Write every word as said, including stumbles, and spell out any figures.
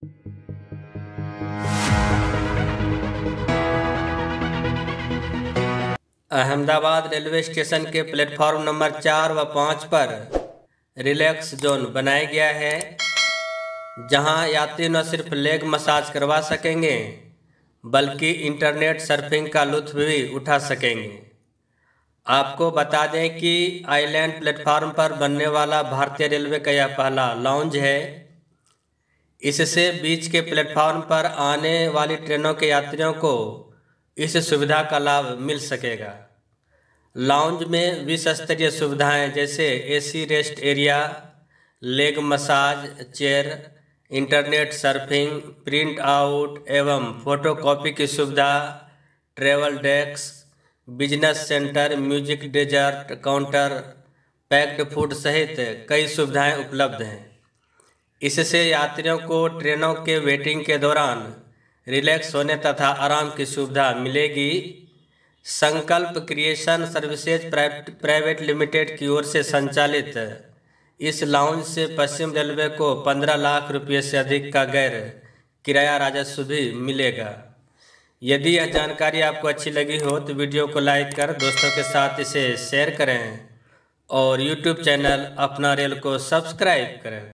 Ahmedabad railway station के platform number चार व पाँच पर रिलैक्स जोन बनाया गया है, जहां यात्री न सिर्फ लेग मसाज करवा सकेंगे बल्कि इंटरनेट सर्फिंग का लुत्फ भी उठा सकेंगे। आपको बता दें कि आइलैंड प्लेटफॉर्म पर बनने वाला भारतीय रेलवे का यह पहला लाउंज है। इससे बीच के प्लेटफॉर्म पर आने वाली ट्रेनों के यात्रियों को इस सुविधा का लाभ मिल सकेगा। लाउंज में विश्व स्तरीय सुविधाएं जैसे AC rest area, leg massage chair, internet surfing, print out एवं फोटोकॉपी की सुविधा, travel desk, business centre, music dessert counter, packed food सहित कई सुविधाएं उपलब्ध हैं। इससे यात्रियों को ट्रेनों के वेटिंग के दौरान रिलैक्स होने तथा आराम की सुविधा मिलेगी। संकल्प क्रिएशन सर्विसेज प्राइवेट लिमिटेड की ओर से संचालित इस लाउंज से पश्चिम रेलवे को पंद्रह लाख रुपये से अधिक का गैर किराया राजस्व भी मिलेगा। यदि यह जानकारी आपको अच्छी लगी हो तो वीडियो को लाइक कर दोस्तों के साथ इसे शेयर करें और यूट्यूब चैनल अपना रेल को सब्सक्राइब करें।